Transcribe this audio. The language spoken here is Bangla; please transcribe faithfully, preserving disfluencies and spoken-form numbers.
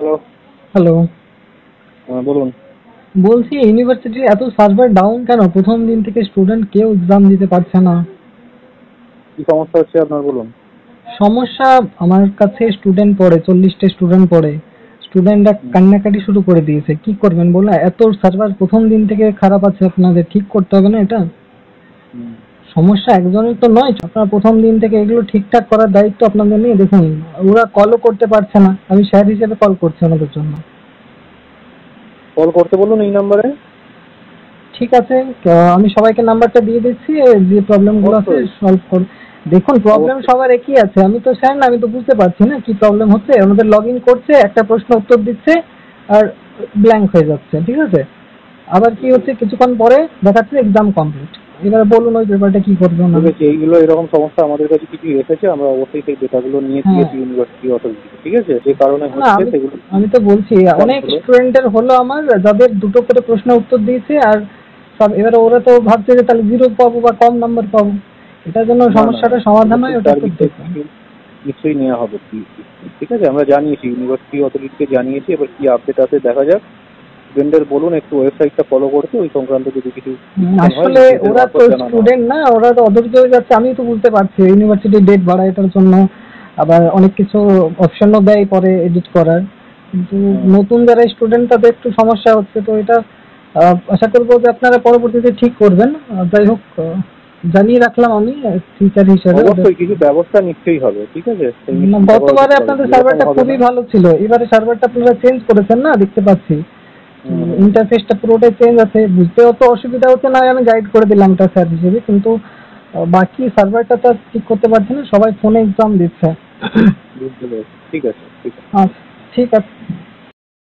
হ্যালো। হ্যালো। হ্যাঁ, বলুন। বলছি ইউনিভার্সিটির এত সার্ভার ডাউন কেন? প্রথম দিন থেকে স্টুডেন্ট কেউ এক্সাম দিতে পারছে না। কি সমস্যা হচ্ছে আপনার বলুন। সমস্যা, আমার কাছে স্টুডেন্ট পড়ে, চল্লিশটা স্টুডেন্ট পড়ে। স্টুডেন্টরা হুম, কান্নাকাটি শুরু করে দিয়েছে। কি করবেন বলুন? এত সার্ভার প্রথম দিন থেকে খারাপ আছে, আপনাদের ঠিক করতে হবে না এটা? হুম। সমস্যা একজনের তো নয়, আপনারা প্রথম দিন থেকে এগুলো ঠিকঠাক করার দায়িত্ব আপনাদের নিয়ে দেখুন। ওরা কলও করতে পারছে না, আমি স্যার হিসেবে কল করছি ওনাদের জন্য। কল করতে বলুন এই নাম্বারে। ঠিক আছে, আ আমি সবাইকে নাম্বারটা দিয়ে দিচ্ছি, এ যে প্রবলেমগুলো আছে অবশ্যই, সলভ কর। দেখুন প্রবলেম অবশ্যই। সবার একই আছে, আমি তো স্যার না, আমি তো বুঝতে পারছি না কি প্রবলেম হচ্ছে। আমাদের লগ ইন করছে, একটা প্রশ্ন উত্তর দিচ্ছে আর ব্ল্যাঙ্ক হয়ে যাচ্ছে, ঠিক আছে? আবার কি হচ্ছে, কিছুক্ষণ পরে দেখাচ্ছে এক্সাম কমপ্লিট। এবারে বলুন ওই পেপারটা কি করবে ওনারা? দেখেছি এইগুলো এরকম সমস্যা আমাদের কাছে কিছু এসেছে, আমরা অবশ্যই সেই ডেটাগুলো নিয়ে হ্যাঁ, দিয়েছি ইউনিভার্সিটি অথরিটিকে, ঠিক আছে? যে কারণে না হচ্ছে আমি সেগুলো আমি তো বলছি অনেক হলো। স্টুডেন্টের হলো আমার, যাদের দুটো করে প্রশ্ন উত্তর দিয়েছে আর সব, এবারে ওরা তো ভাবছে যে তাহলে জিরো পাবো বা কম নাম্বার পাবো। এটার জন্য না, না, না। সমস্যাটা সমাধান হয়, ওটা তার একটু বিশেষ দেখুন। কিছু নিশ্চয়ই নেওয়া হবে। কি- কি- ঠিক আছে, আমরা জানিয়েছি ইউনিভার্সিটি অথরিটিকে জানিয়েছি, এবার কি আপডেট আছে দেখা যাক। স্টুডেন্টদের বলুন একটু ওয়েবসাইটটা ফলো করতে, ওই সংক্রান্ত যদি কিছু হুম, ডিসিশন হয় আসলে মেসেজের ওরা তো মারফত জানানো হবে। স্টুডেন্ট না, ওরা তো অধৈর্য হয়ে যাচ্ছে, আমি তো বুঝতে পারছি। ইউনিভার্সিটির ডেট বাড়ায় এটার জন্য, আবার অনেক কিছু অপশনও দেয় পরে এডিট করার, কিন্তু হুম। নতুন যারা স্টুডেন্ট তাদের একটু সমস্যা হচ্ছে। তো এটা আহ, আশা করবো যে আপনারা পরবর্তীতে ঠিক করবেন। আহ, যাই হোক, আহ, জানিয়ে রাখলাম আমি টিচার হিসেবে ওদের। অবশ্যই কিছু ব্যবস্থা নিশ্চয়ই হবে, ঠিক আছে? সেই নিয়ে না, চিন্তা করার গতবারে কিছু হবে না, আপনাদের এরকম সার্ভারটা হবে খুবই না। ভালো ছিল, এবারে সার্ভারটা আপনারা চেঞ্জ করেছেন না, দেখতে পাচ্ছি। হুম, হুম, হুম। ইন্টারফেসটা পুরোটাই চেঞ্জ আছে, বুঝতেও তো অসুবিধা হচ্ছে না, আমি গাইড করে দিলাম এটা স্যার হিসেবে, কিন্তু আহ, বাকি সার্ভারটা তো আর ঠিক করতে পারছি না, সবাই ফোনে এক্সাম দিচ্ছে। বুঝতে পেরেছি। ঠিক আছে, ঠিক আছে। আচ্ছা, ঠিক আছে।